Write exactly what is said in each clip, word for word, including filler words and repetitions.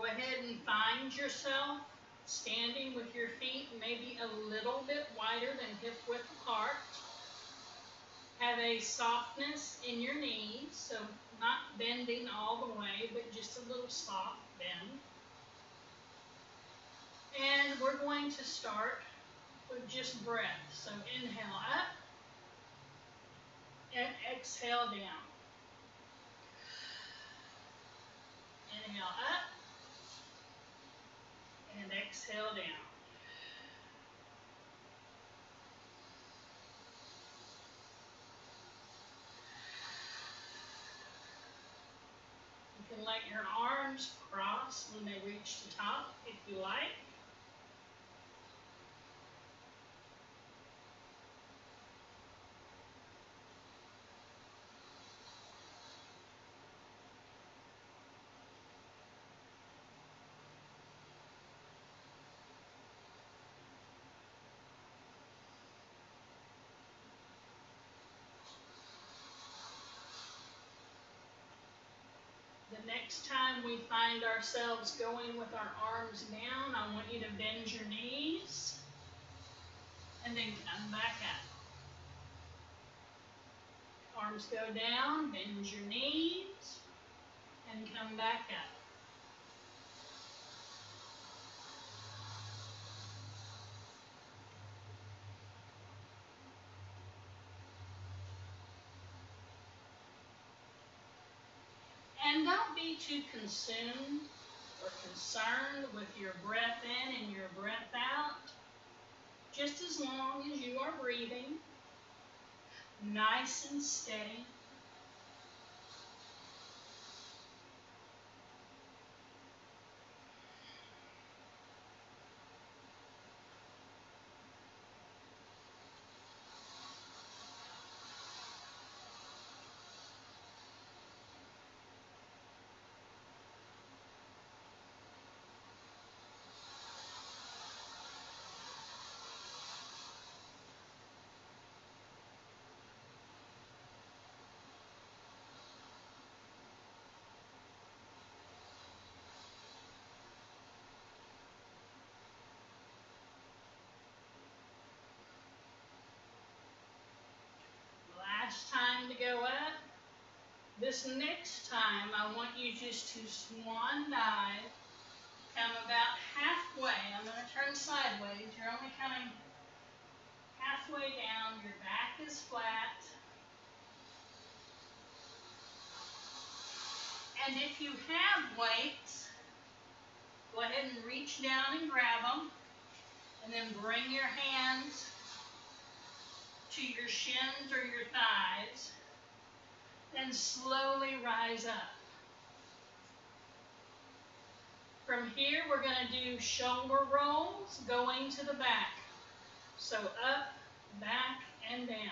Go ahead and find yourself standing with your feet maybe a little bit wider than hip width apart. Have a softness in your knees, so not bending all the way, but just a little soft bend. And we're going to start with just breath. So inhale up and exhale down. Inhale up and exhale down. You can let your arms cross when they reach the top if you like. The next time we find ourselves going with our arms down, I want you to bend your knees and then come back up. Arms go down, bend your knees, and come back up. And don't be too consumed or concerned with your breath in and your breath out. Just as long as you are breathing, nice and steady. Last time to go up. This next time, I want you just to swan dive, come about halfway. I'm going to turn sideways. You're only coming halfway down. Your back is flat. And if you have weights, go ahead and reach down and grab them. And then bring your hands to your shins or your thighs. And slowly rise up. From here, we're going to do shoulder rolls going to the back. So up, back, and down.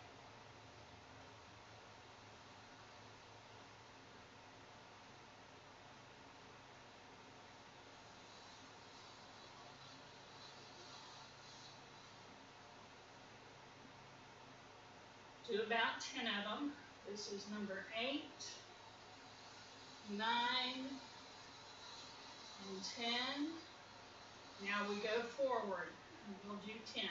Do about ten of them. This is number eight, nine, and ten. Now we go forward, and we'll do ten.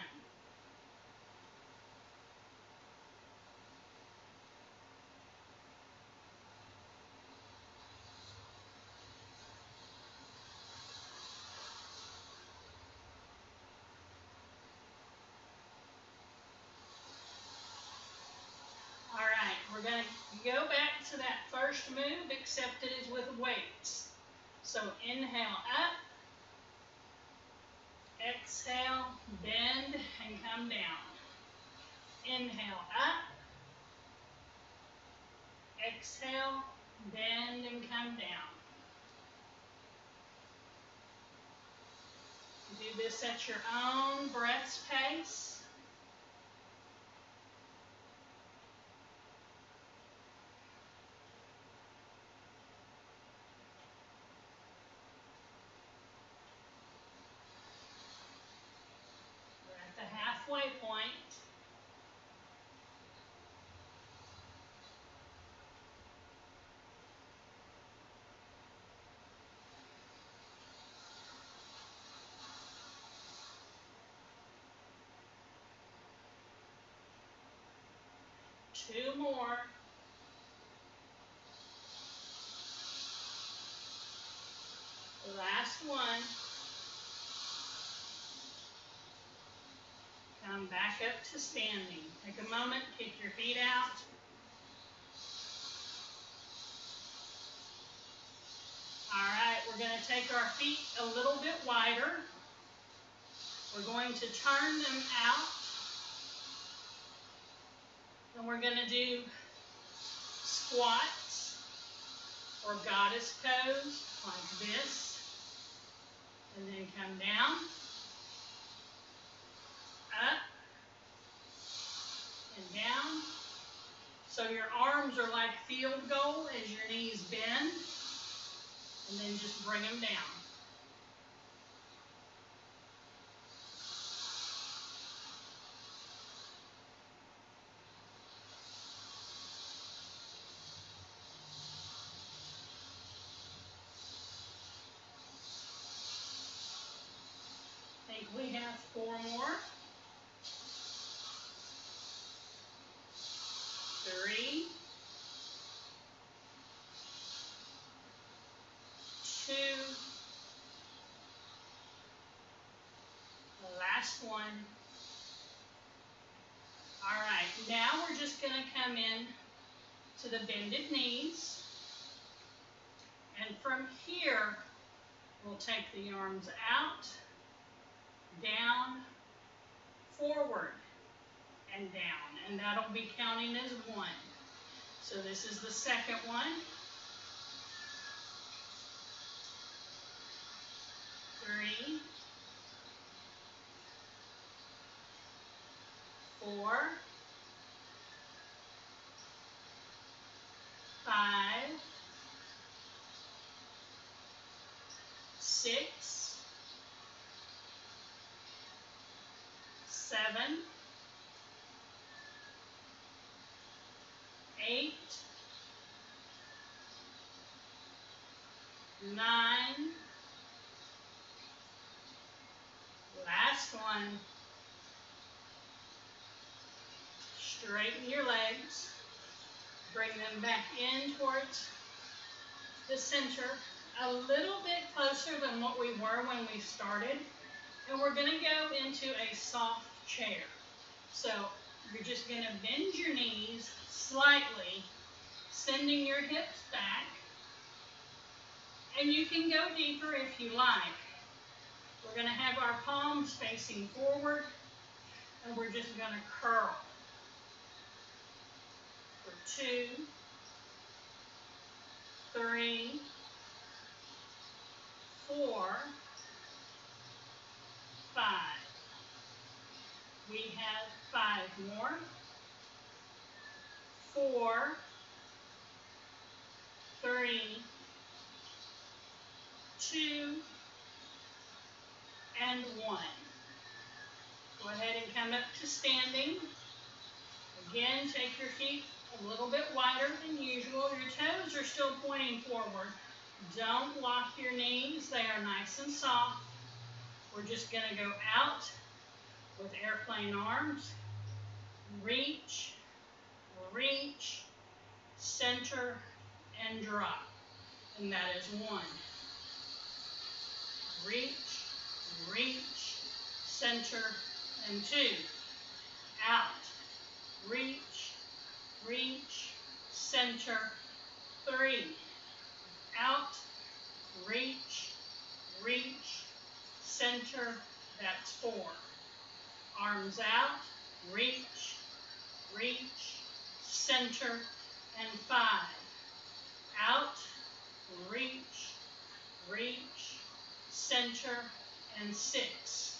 All right, we're going to go back to that first move, except it is with weights. So inhale up, exhale, bend, and come down. Inhale up, exhale, bend, and come down. Do this at your own breath's pace. The halfway point. Two more. Last one. Come back up to standing. Take a moment, kick your feet out. All right, we're going to take our feet a little bit wider. We're going to turn them out. And we're going to do squats or goddess pose like this. And then come down, up, and down. So your arms are like field goal as your knees bend. And then just bring them down. I think we have four more. Three. Two. The last one. All right, now we're just going to come in to the bended knees. And from here, we'll take the arms out, down, forward, and down. And that'll be counting as one. So this is the second one. Three. Four. Five. Six. Seven. Eight. Nine. Last one. Straighten your legs. Bring them back in towards the center, a little bit closer than what we were when we started. And we're going to go into a soft chair. So you're just going to bend your knees slightly, sending your hips back. And you can go deeper if you like. We're going to have our palms facing forward, and we're just going to curl. For two, three, four, five. We have five more. Four, three, two, and one. Go ahead and come up to standing. Again, take your feet a little bit wider than usual. Your toes are still pointing forward. Don't lock your knees. They are nice and soft. We're just going to go out with airplane arms. Reach, reach, center, and drop. And that is one. Reach, reach, center, and two. Out, reach, reach, center, three. Out, reach, reach, center, that's four. Arms out, reach, reach, center, and five. Out, reach, reach, center, and six.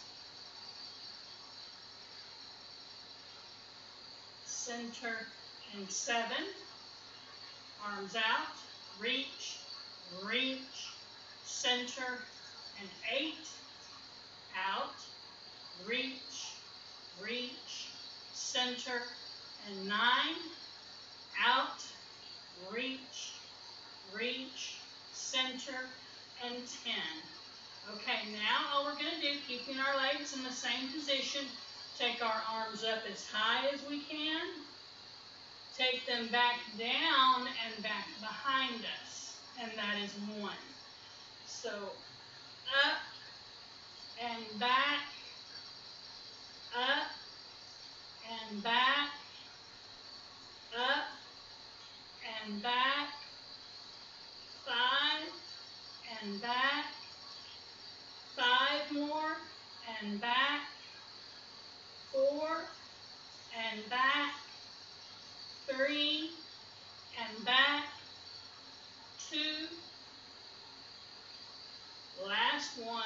Center, and seven. Arms out, reach, reach, center, and eight. Out, reach, reach, center, and nine. Out, reach, reach, center, and ten. Okay, now all we're going to do, keeping our legs in the same position, take our arms up as high as we can. take them back down and back behind us, and that is one. So up and back, up and back, up and back, five and back, five more and back, four and back, three and back, two, last one.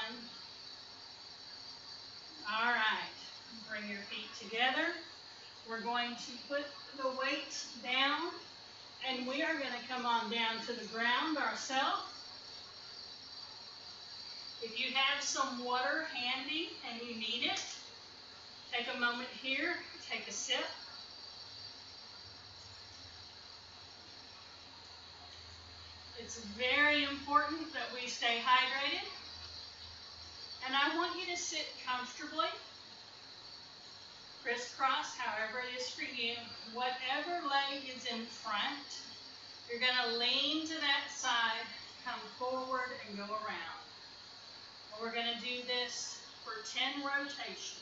All right, bring your feet together. We're going to put the weights down, and we are going to come on down to the ground ourselves. If you have some water handy and you need it, take a moment here, take a sip. It's very important that we stay hydrated. And I want you to sit comfortably, crisscross, however it is for you. Whatever leg is in front, you're going to lean to that side, come forward, and go around. And we're going to do this for ten rotations.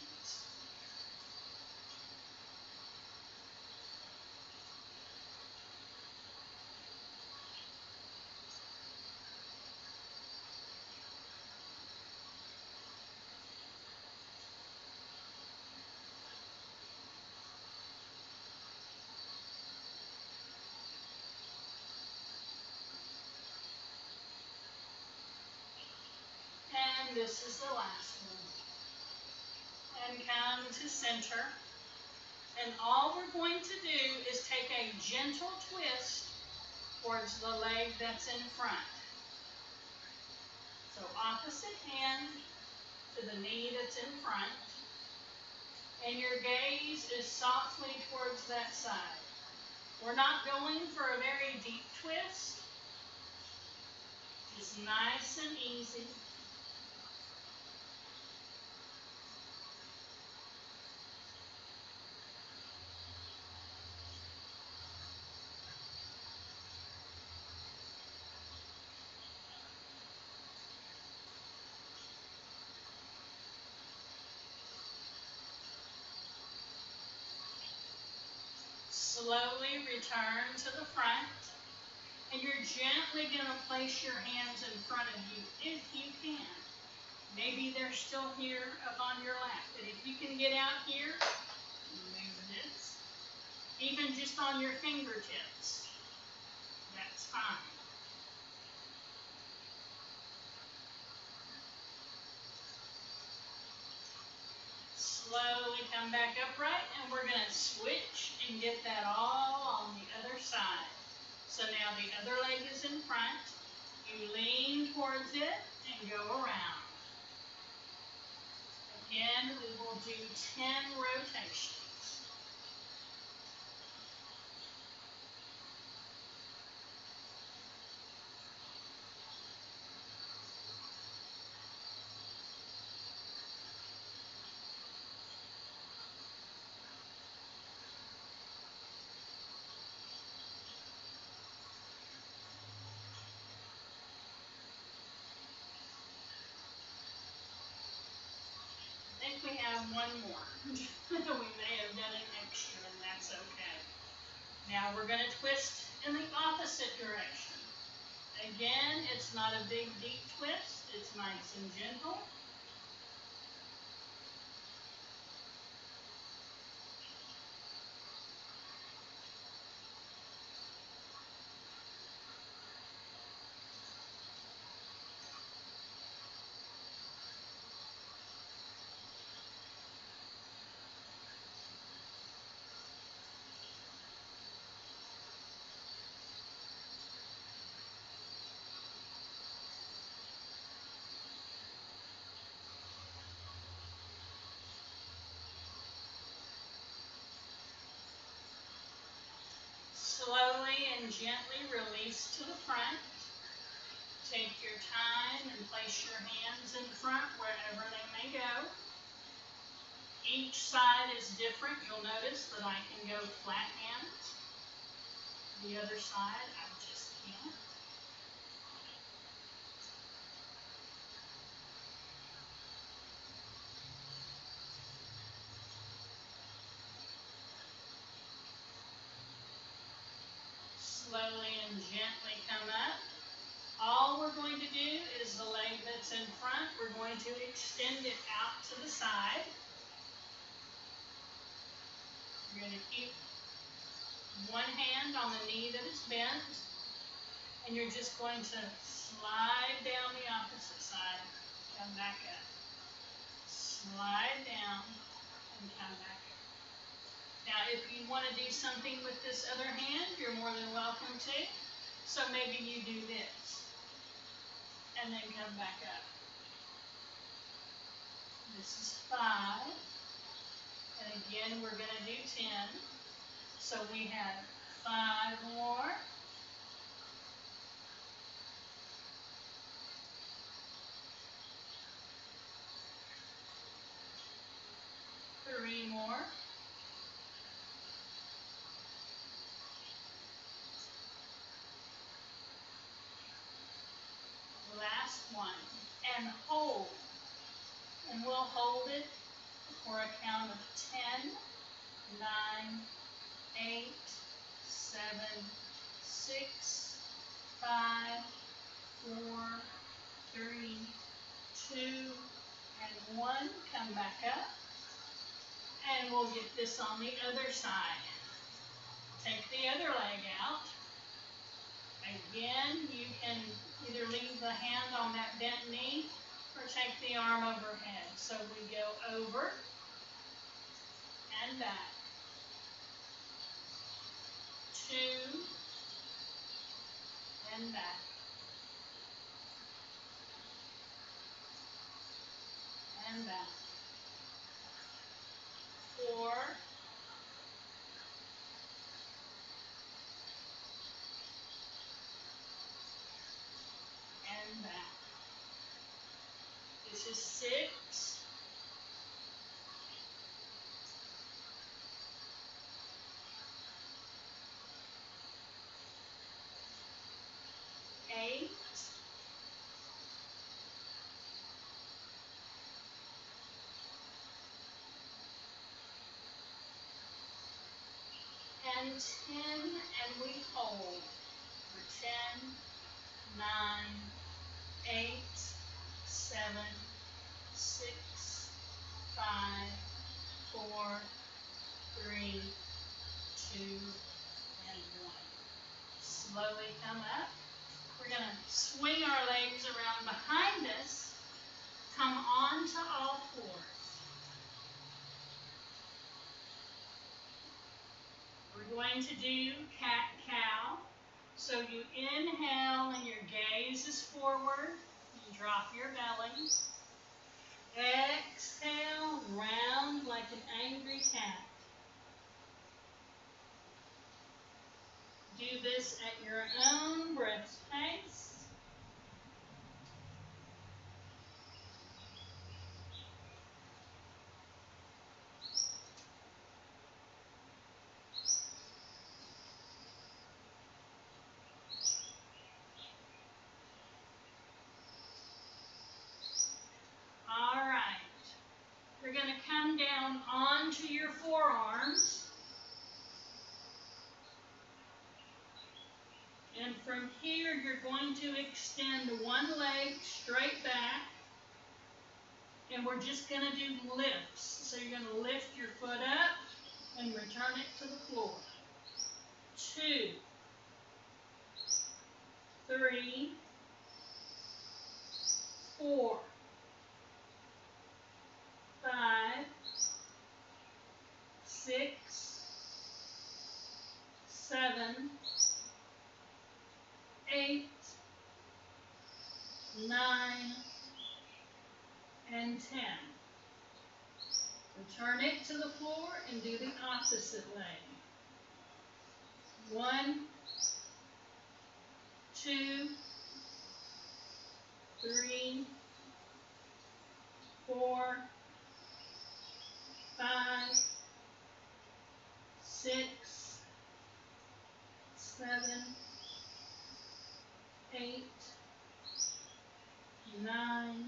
And this is the last one. And come to center. And all we're going to do is take a gentle twist towards the leg that's in front. So opposite hand to the knee that's in front. And your gaze is softly towards that side. We're not going for a very deep twist. Just nice and easy. Slowly return to the front, and you're gently going to place your hands in front of you if you can. Maybe they're still here up on your lap, but if you can get out here, move this. Even just on your fingertips, that's fine. Slowly come back upright, and we're going to switch and get that all on the other side. So now the other leg is in front. You lean towards it and go around. Again, we will do ten rotations. I think we have one more. We may have done an extra, and that's okay. Now we're going to twist in the opposite direction. Again, it's not a big, deep twist. It's nice and gentle. Slowly and gently release to the front. Take your time and place your hands in front wherever they may go. Each side is different. You'll notice that I can go flat hands. The other side, I just can't. Slowly and gently come up. All we're going to do is the leg that's in front, we're going to extend it out to the side. You're going to keep one hand on the knee that is bent, and you're just going to slide down the opposite side, come back up. Slide down and come back up. Now, if you want to do something with this other hand, you're more than welcome to. So maybe you do this, and then come back up. This is five, and again, we're going to do ten. So we have five more. Three more. Last one. And hold. And we'll hold it for a count of ten, nine, eight, seven, six, five, four, three, two, and one. Come back up. And we'll get this on the other side. Take the other leg out. Again, you can either leave the hand on that bent knee or take the arm overhead. So we go over and back. Two and back. And back. Four. And back. This is six. Eight. And ten, and we hold for ten, nine, eight, seven, six, five, four, three, two, and one. Slowly come up. We're going to swing our legs around behind us, come on to all fours. We're going to do cat-cow. So you inhale and your gaze is forward. You drop your belly. Exhale, round like an angry cat. Do this at your own breath's pace. All right. You're going to come down onto your forearms. And from here, you're going to extend one leg straight back. And we're just going to do lifts. So you're going to lift your foot up and return it to the floor. Two, three, four, five, six, seven, eight, nine, and ten. Return it to the floor and do the opposite leg. One, two, three, four, five, six, seven, nine,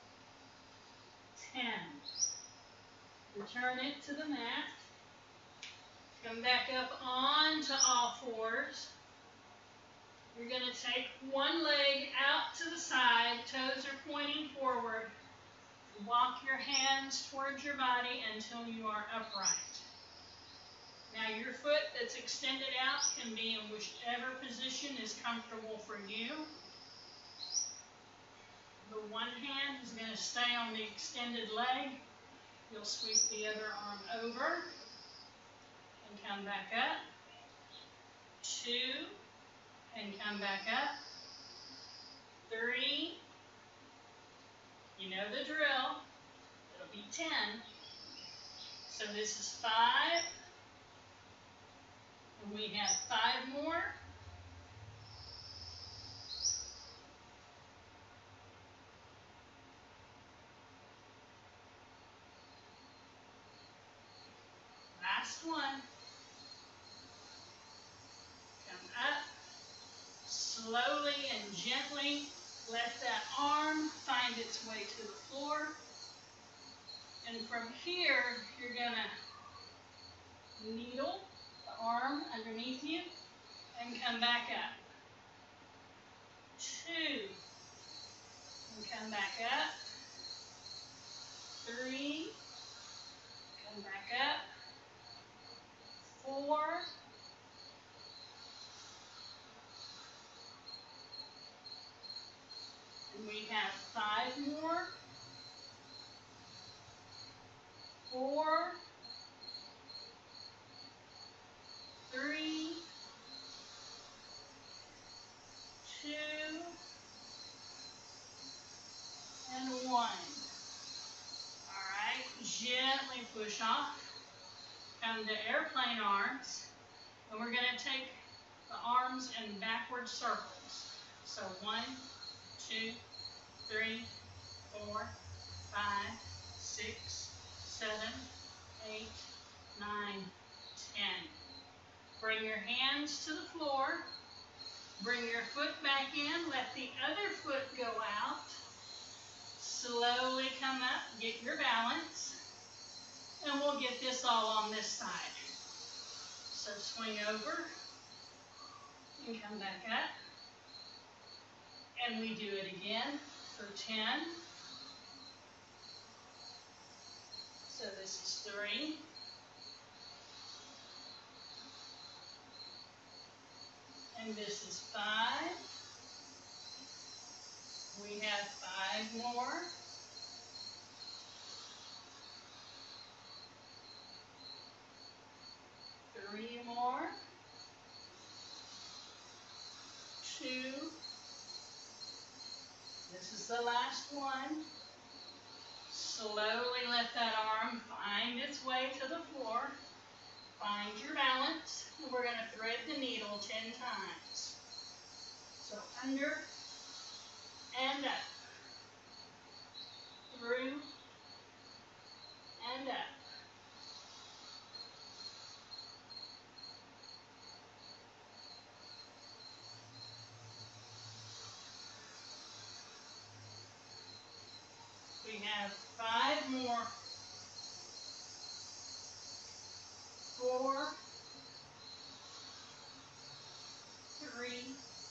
ten. Return it to the mat. Come back up onto all fours. You're going to take one leg out to the side, toes are pointing forward. Walk your hands towards your body until you are upright. Now your foot that's extended out can be in whichever position is comfortable for you. The one hand is going to stay on the extended leg. You'll sweep the other arm over and come back up. Two, and come back up. Three, you know the drill. It'll be ten. So this is five. And we have five more. Last one. Come up. Slowly and gently let that arm find its way to the floor. And from here, you're going to needle the arm underneath you and come back up. Two. And come back up. Three. Come back up. Four. And we have five more. Four. Three. Two. And one. All right, gently push off. Come to airplane arms. And we're going to take the arms in backward circles. So one, two, three, four, five, six, seven, eight, nine, ten. Bring your hands to the floor. Bring your foot back in. Let the other foot go out. Slowly come up. Get your balance. And we'll get this all on this side. So swing over. And come back up. And we do it again for ten. So this is three. And this is five. We have five more. Three more. Two. This is the last one. Slowly let that arm find its way to the floor. Find your balance. And we're going to thread the needle ten times. So under and up. Through and up. We have five more. Four. Three.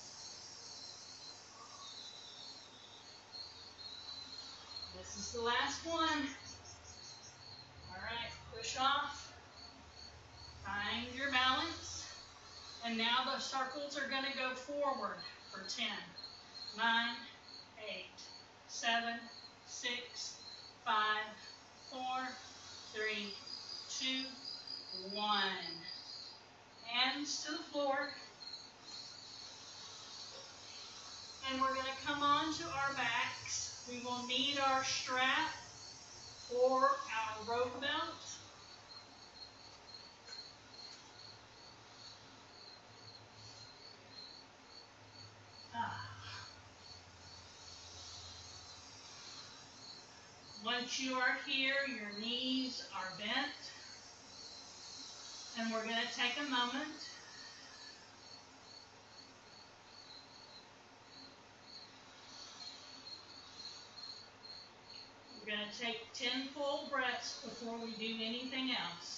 This is the last one. All right, push off. Find your balance. And now the circles are going to go forward for ten. Nine, eight, seven, six, five, four, three, two, one. Hands to the floor. And we're going to come onto our backs. We will need our strap or our rope belt. Ah. Once you are here, your knees are bent. And we're going to take a moment You're going to take ten full breaths before we do anything else.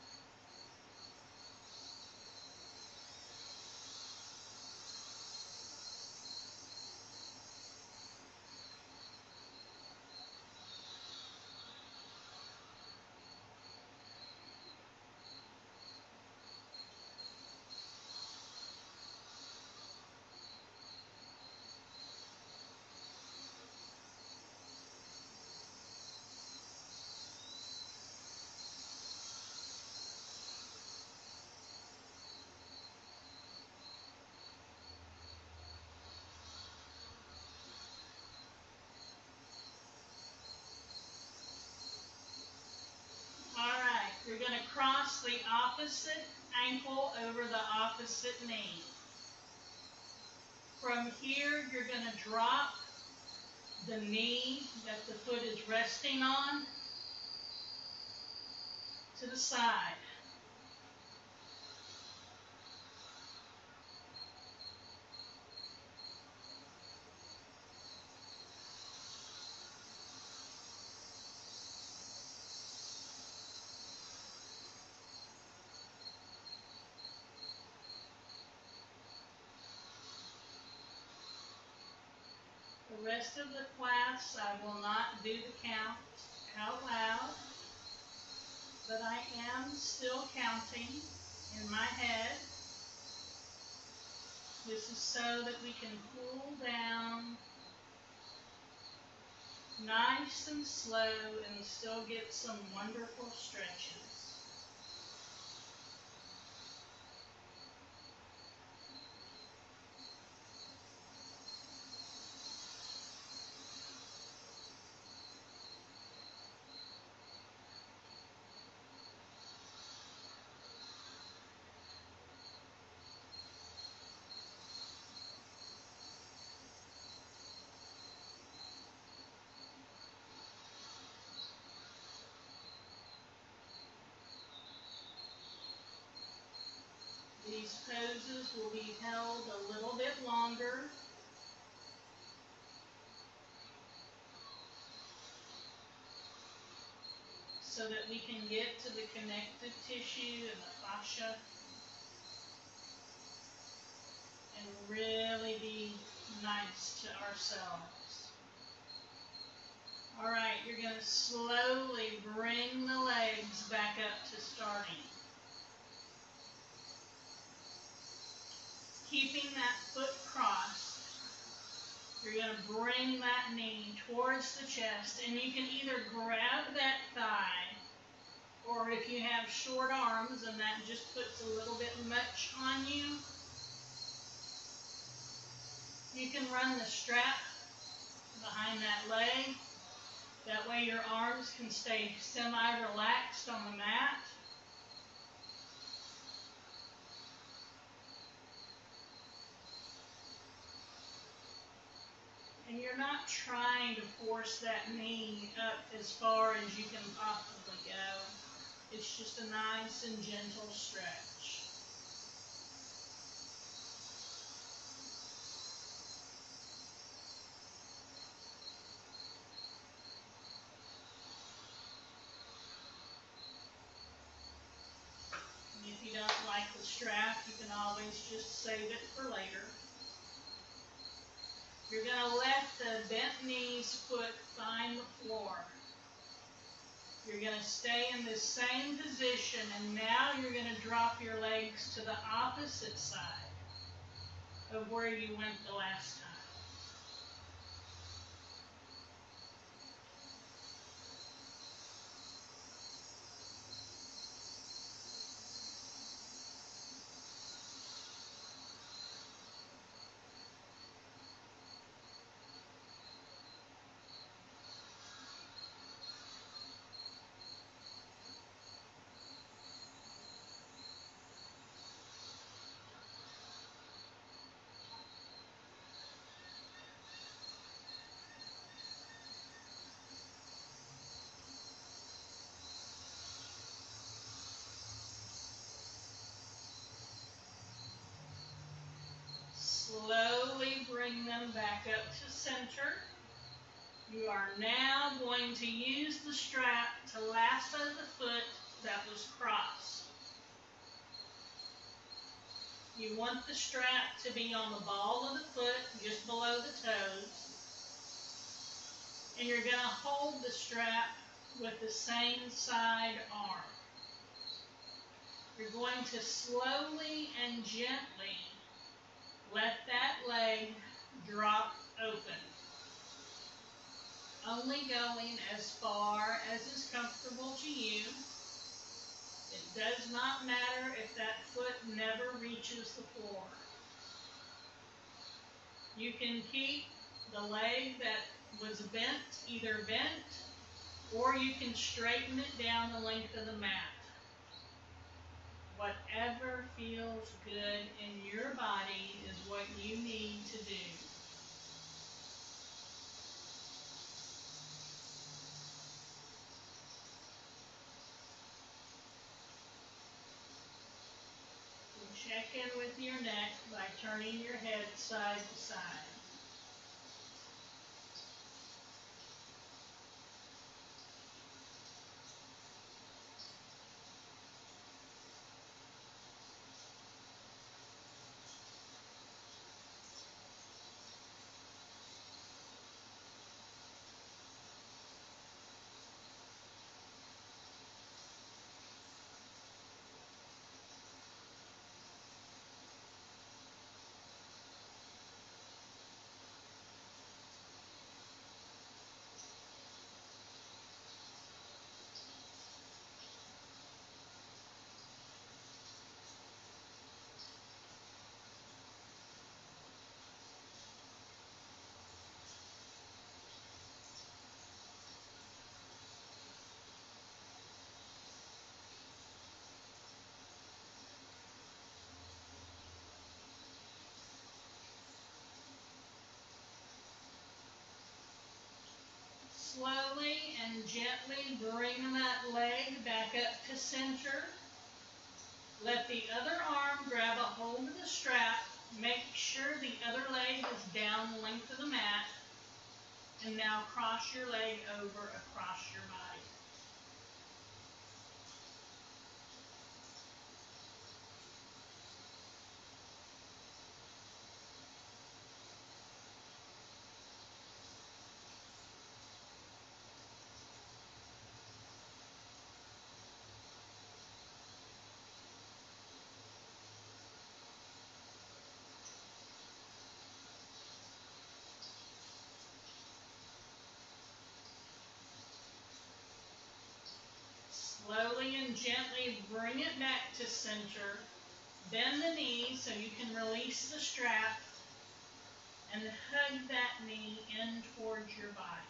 Alright, you're going to cross the opposite ankle over the opposite knee. From here, you're going to drop the knee that the foot is resting on to the side. The rest of the class, I will not do the count out loud, but I am still counting in my head. This is so that we can cool down nice and slow and still get some wonderful stretches. These poses will be held a little bit longer. So that we can get to the connective tissue and the fascia and really be nice to ourselves. Alright, you're going to slowly bring the legs back up to starting. Keeping that foot crossed, you're going to bring that knee towards the chest, and you can either grab that thigh, or if you have short arms and that just puts a little bit much on you, you can run the strap behind that leg. That way your arms can stay semi-relaxed on the mat. And you're not trying to force that knee up as far as you can possibly go. It's just a nice and gentle stretch. And if you don't like the strap, you can always just save it for later. You're going to let the bent knees foot find the floor. You're going to stay in this same position, and now you're going to drop your legs to the opposite side of where you went the last time. Slowly bring them back up to center. You are now going to use the strap to lasso the foot that was crossed. You want the strap to be on the ball of the foot, just below the toes. And you're going to hold the strap with the same side arm. You're going to slowly and gently let that leg drop open. Only going as far as is comfortable to you. It does not matter if that foot never reaches the floor. You can keep the leg that was bent, either bent, or you can straighten it down the length of the mat. Whatever feels good in your body is what you need to do. Check in with your neck by turning your head side to side. Slowly and gently bring that leg back up to center. Let the other arm grab a hold of the strap. Make sure the other leg is down the length of the mat. And now cross your leg over across your body. Slowly and gently bring it back to center. Bend the knee so you can release the strap and hug that knee in towards your body.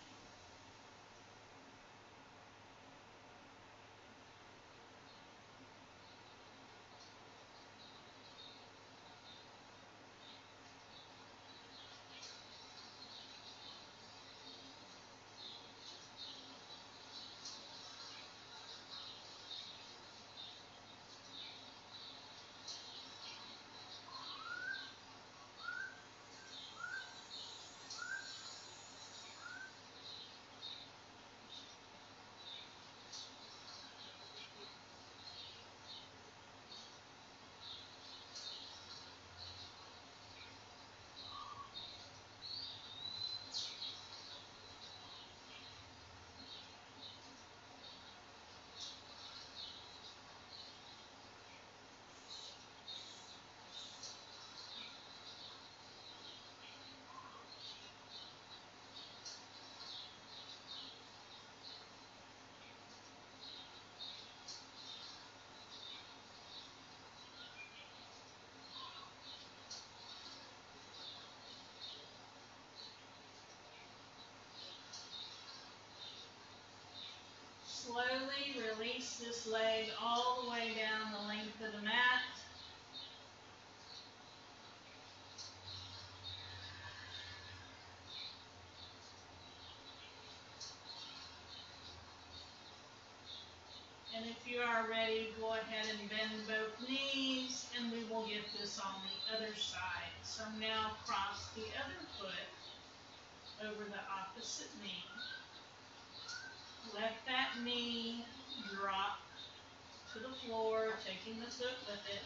Slowly release this leg all the way down the length of the mat. And if you are ready, go ahead and bend both knees, and we will get this on the other side. So now cross the other foot over the opposite knee. Let that knee drop to the floor, taking the foot with it.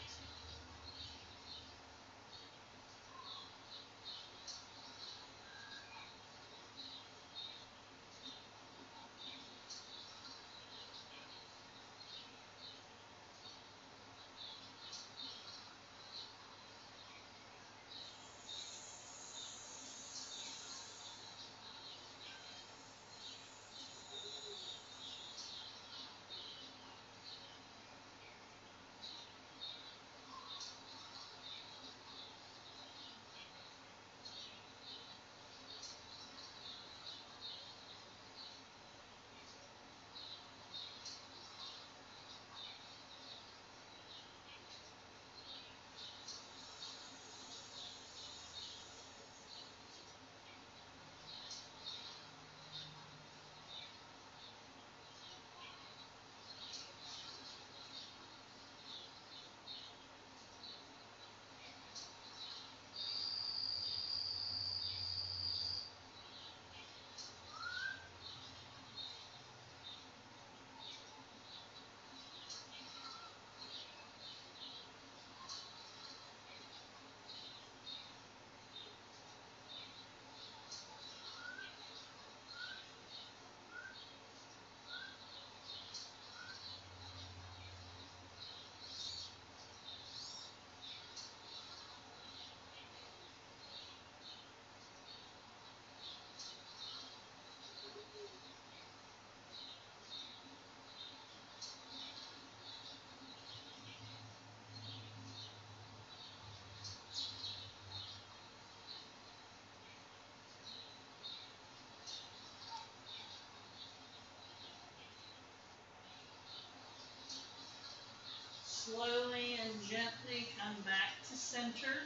Slowly and gently come back to center.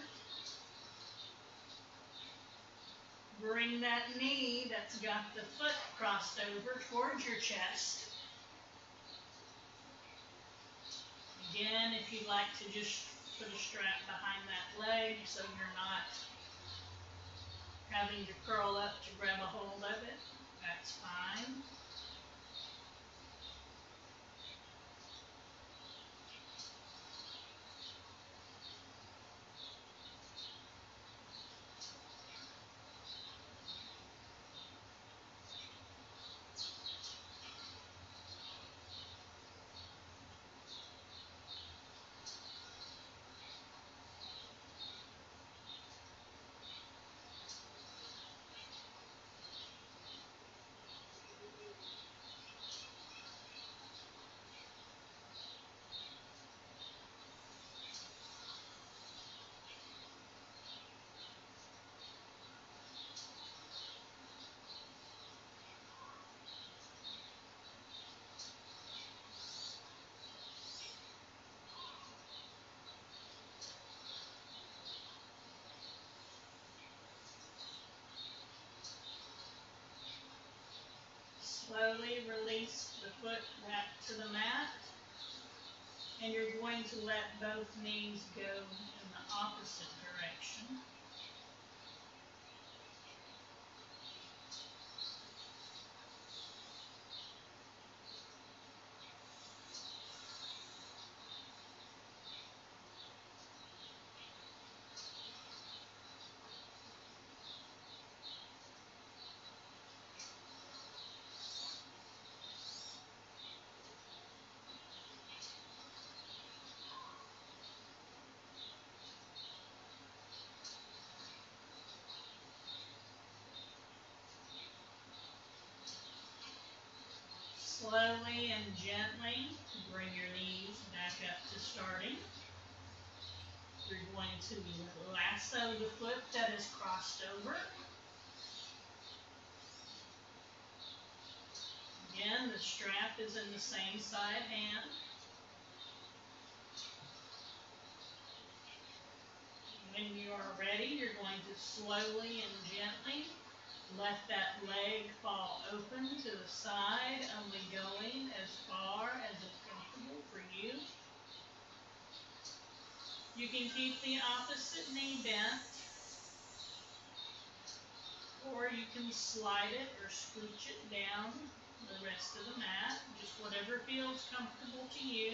Bring that knee that's got the foot crossed over towards your chest. Again, if you'd like to just put a strap behind that leg so you're not having to curl up to grab a hold of it, that's fine. Slowly release the foot back to the mat, and you're going to let both knees go in the opposite direction. Slowly and gently bring your knees back up to starting. You're going to lasso the foot that is crossed over. Again, the strap is in the same side hand. When you are ready, you're going to slowly and gently let that leg fall open to the side, only going as far as is comfortable for you. You can keep the opposite knee bent, or you can slide it or scooch it down the rest of the mat, just whatever feels comfortable to you.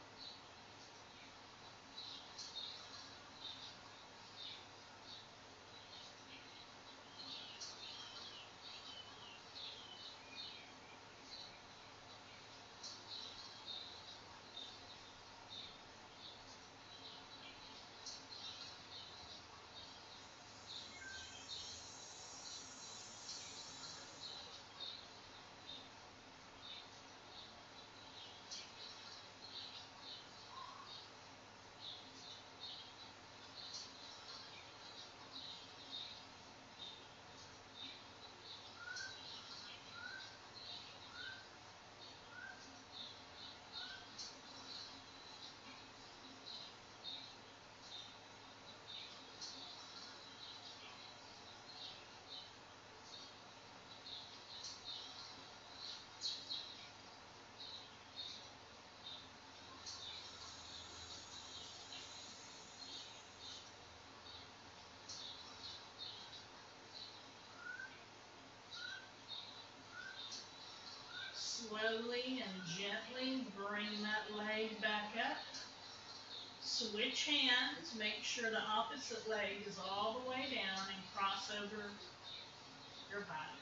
Slowly and gently bring that leg back up. Switch hands. Make sure the opposite leg is all the way down and cross over your body.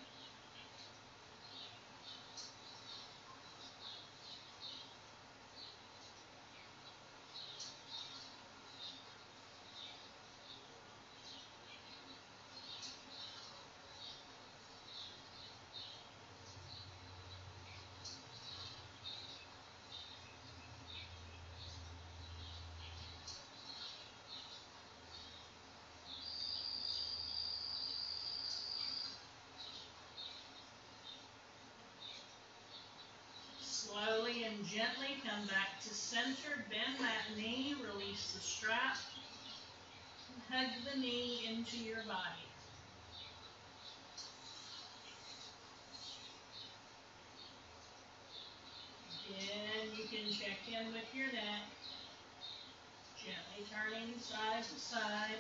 Slowly and gently come back to center. Bend that knee. Release the strap. Hug the knee into your body. Again, you can check in with your neck. Gently turning side to side.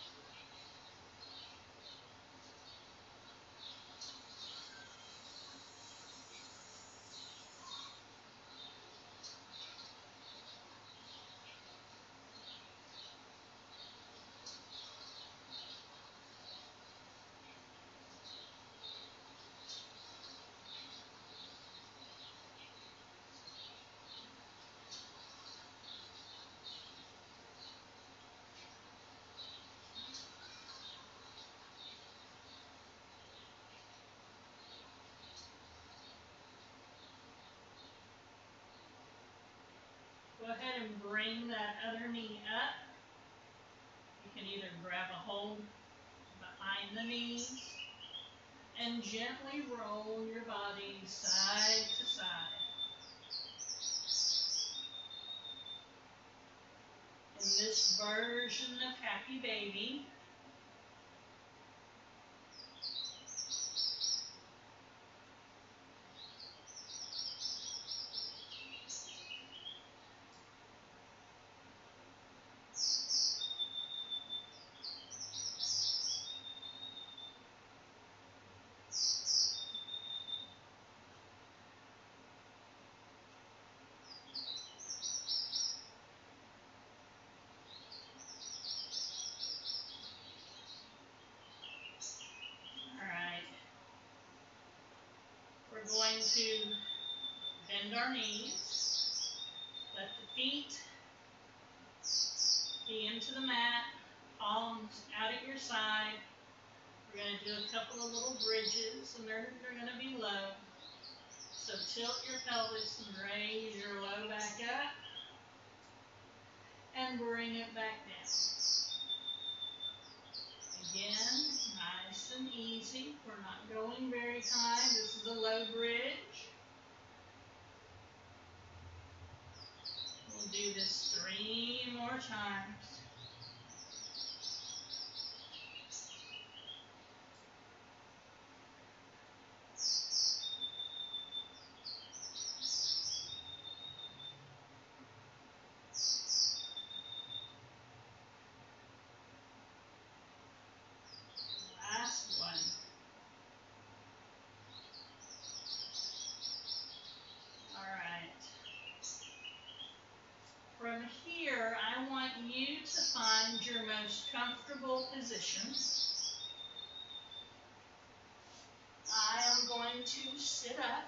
Go ahead and bring that other knee up. You can either grab a hold behind the knees and gently roll your body side to side. In this version of Happy Baby, we're going to bend our knees, let the feet be into the mat, palms out at your side. We're going to do a couple of little bridges, and they're, they're going to be low. So tilt your pelvis and raise your low back up, and bring it back down. Again, nice and easy. We're not going very high. This is a low bridge. We'll do this three more times. Last one. you to find your most comfortable position. I am going to sit up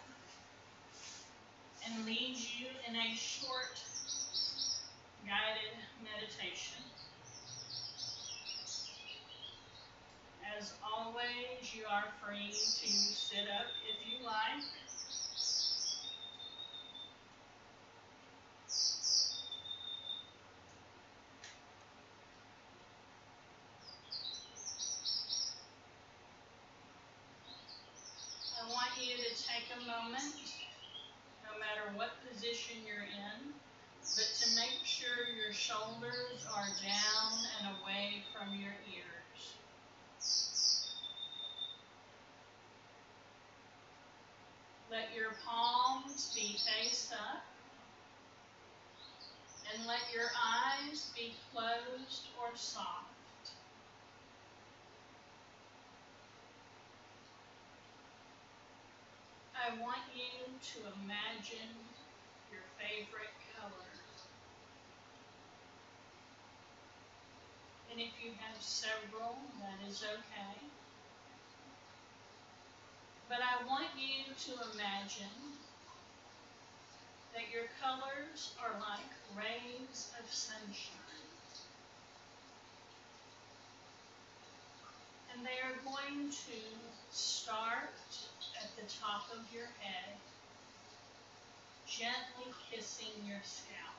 and lead you in a short guided meditation. As always, you are free to sit up if you like. I want you to take a moment, no matter what position you're in, but to make sure your shoulders are down and away from your ears. Let your palms be face up, and let your eyes be closed or soft. I want you to imagine your favorite color. And if you have several, that is okay. But I want you to imagine that your colors are like rays of sunshine. And they are going to start at the top of your head, gently kissing your scalp.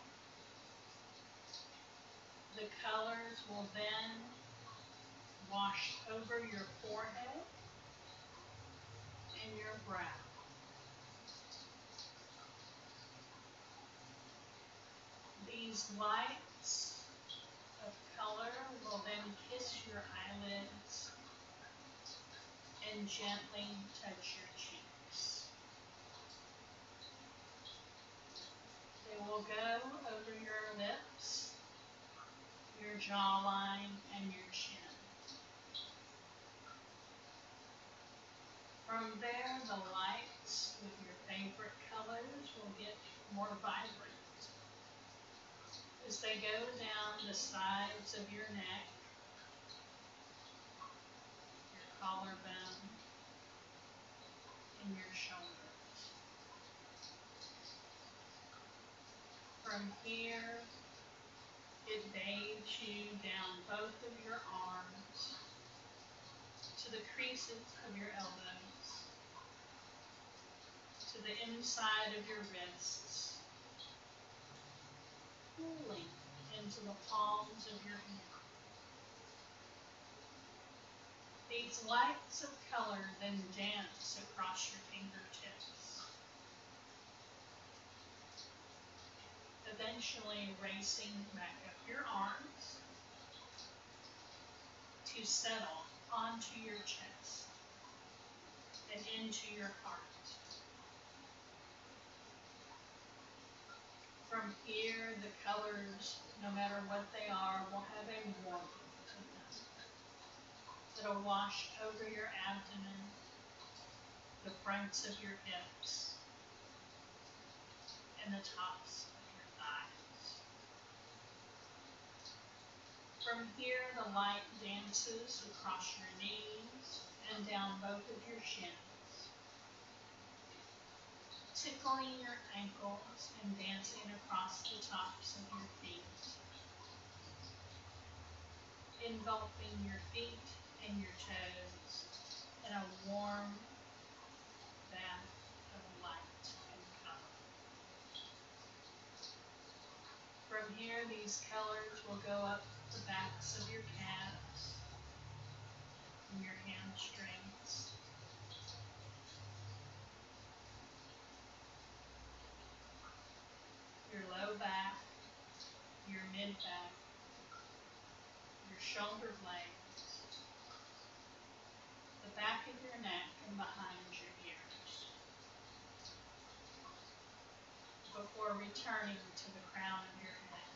The colors will then wash over your forehead and your brow. These lights of color will then kiss your eyelids and gently touch your cheeks. They will go over your lips, your jawline, and your chin. From there, the lights with your favorite colors will get more vibrant as they go down the sides of your neck, your collarbone, and your shoulders. From here, it bathes you down both of your arms to the creases of your elbows, to the inside of your wrists, cooling into the palms of your hands. These lights of color then dance across your fingertips, eventually racing back up your arms to settle onto your chest and into your heart. From here, the colors, no matter what they are, will have a warmth to them. It'll wash over your abdomen, the fronts of your hips, and the tops of your thighs. From here, the light dances across your knees and down both of your shins, tickling your ankles and dancing across the tops of your feet, engulfing your feet and your toes in a warm bath of light and color. From here, these colors will go up the backs of your calves and your hamstrings, your low back, your mid back, your shoulder blades, the back of your neck, and behind your ears, before returning to the crown of your head.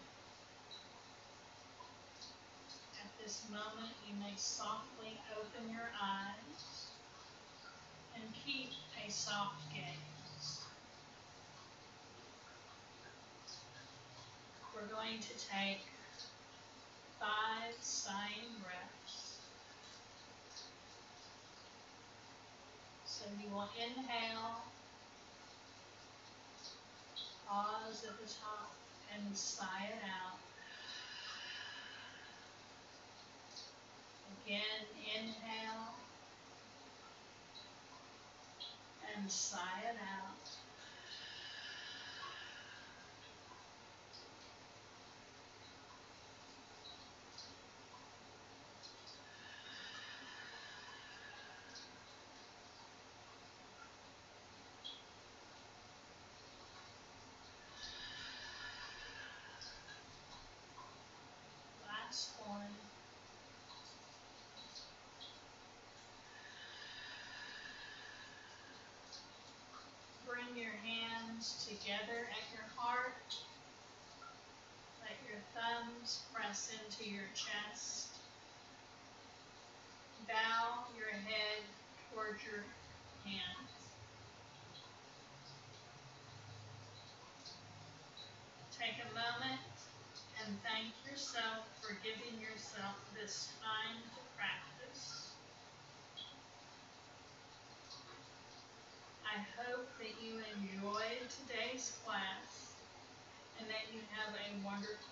At this moment, you may softly open your eyes and keep a soft gaze. We're going to take five sighing breaths. So you will inhale, pause at the top, and sigh it out. Again, inhale, and sigh it out. Last one. Bring your hands together at your heart. Let your thumbs press into your chest. Bow your head towards your hands. Take a moment and thank yourself for giving yourself this time to practice. I hope that you enjoyed today's class and that you have a wonderful